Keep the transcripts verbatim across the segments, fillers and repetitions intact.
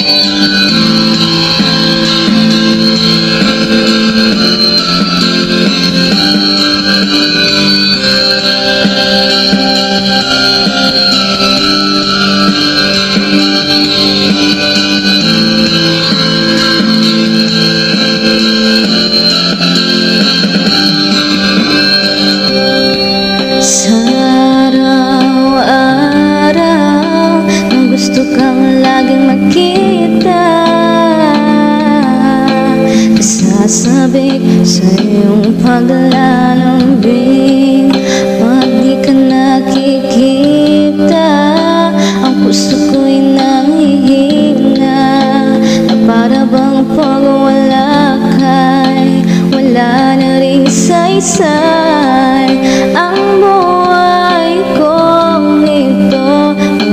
Sasabik sa iyong paglalambing. Pag di ka nakikita, ang puso ko'y nangihina, na para bang pag wala ka'y wala na rin saysay ang buhay kong ito.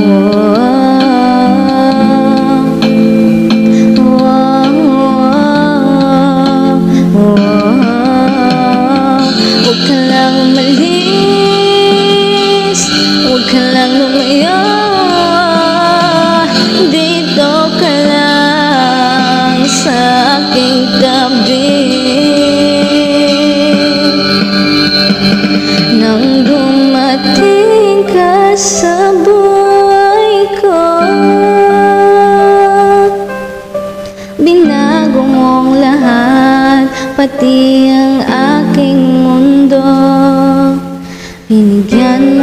Huwag ka lang umalis, huwag ka lang lumayo, dito ka lang sa aking tabi. Nang dumating ka sa buhay ko, binago mong lahat, pati ang aking mundo. Binigyan mo